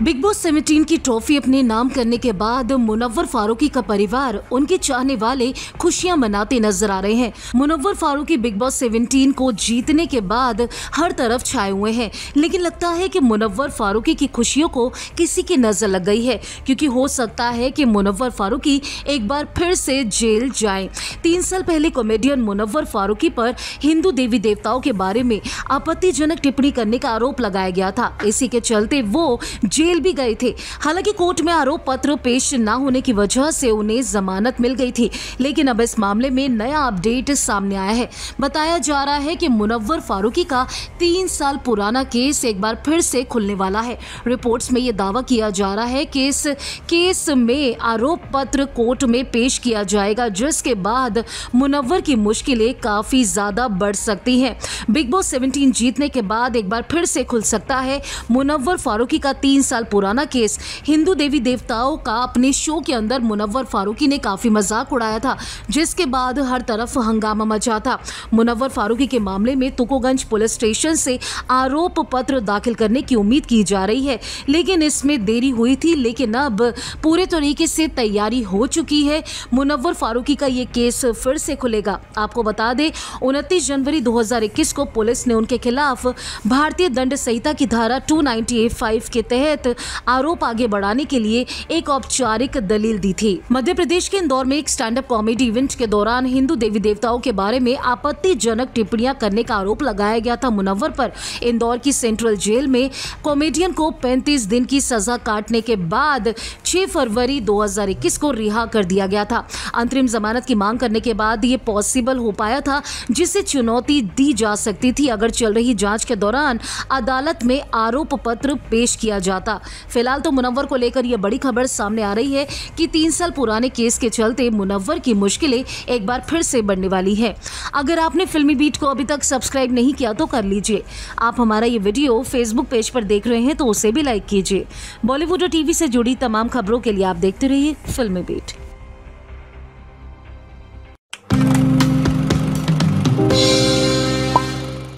Big boss 17 की trophy अपने नाम करने के बाद मुनव्वर फारूकी का परिवार, उनके चाहने वाले खुशियां मनाते नजर आ रहे हैं। मुनव्वर फारूकी बिग बॉस 17 को जीतने के बाद हर तरफ छाए हुए हैं, लेकिन लगता है कि मुनव्वर फारूकी की खुशियों को किसी की नजर लग गई है, क्योंकि हो सकता है कि मुनव्वर फारूकी एक बार फिर से जेल जाएं। 3 साल पहले कॉमेडियन मुनव्वर फारूकी पर हिंदू देवी देवताओं के बारे में आपत्तिजनक टिप्पणी करने का आरोप लगाया गया था। इसी के चलते वो जेल भी गए थे। हालांकि कोर्ट में आरोप पत्र पेश न होने की वजह से उन्हें जमानत मिल गई थी, लेकिन अब इस मामले में नया अपडेट सामने आया है। बताया जा रहा है कि मुनव्वर फारूकी का 3 साल पुराना केस एक बार फिर से खुलने वाला है। रिपोर्ट्स में यह दावा किया जा रहा है कि इस केस में आरोप पत्र कोर्ट में पेश किया जाएगा, जिसके बाद मुनव्वर की मुश्किलें काफी ज्यादा बढ़ सकती हैं। बिग बॉस 17 जीतने के बाद एक बार फिर से खुल सकता है मुनव्वर फारूकी का 3 साल पुराना केस। हिंदू देवी देवताओं का अपने शो के अंदर मुनव्वर फारूकी ने काफी मजाक उड़ाया था, जिसके बाद हर तरफ हंगामा मचा था। मुनव्वर फारूकी के मामले में तुकोगंज पुलिस स्टेशन से आरोप पत्र दाखिल करने की उम्मीद की जा रही है, लेकिन इसमें देरी हुई थी। लेकिन अब पूरे तरीके से तैयारी हो चुकी है। मुनव्वर फारूकी का ये केस फिर से खुलेगा। आपको बता दें, 29 जनवरी 2021 को पुलिस ने उनके खिलाफ भारतीय दंड संहिता की धारा 298(5) के तहत आरोप आगे बढ़ाने के लिए एक औपचारिक दलील दी थी। मध्य प्रदेश के इंदौर में एक स्टैंड अप कॉमेडी इवेंट के दौरान हिंदू देवी देवताओं के बारे में आपत्तिजनक टिप्पणियां करने का आरोप लगाया गया था मुनव्वर पर। इंदौर की सेंट्रल जेल में कॉमेडियन को 35 दिन की सजा काटने के बाद 6 फरवरी 2021 को रिहा कर दिया गया था। अंतरिम जमानत की मांग करने के बाद ये पॉसिबल हो पाया था, जिसे चुनौती दी जा सकती थी अगर चल रही जांच के दौरान अदालत में आरोप पत्र पेश किया जाता। फिलहाल तो मुनव्वर को लेकर यह बड़ी खबर सामने आ रही है कि 3 साल पुराने केस के चलते मुनव्वर की मुश्किलें एक बार फिर से बढ़ने वाली है। अगर आपने फिल्मी बीट को अभी तक सब्सक्राइब नहीं किया तो कर लीजिए। आप हमारा ये वीडियो फेसबुक पेज पर देख रहे हैं तो उसे भी लाइक कीजिए। बॉलीवुड और टीवी से जुड़ी तमाम खबरों के लिए आप देखते रहिए फिल्मी बीट।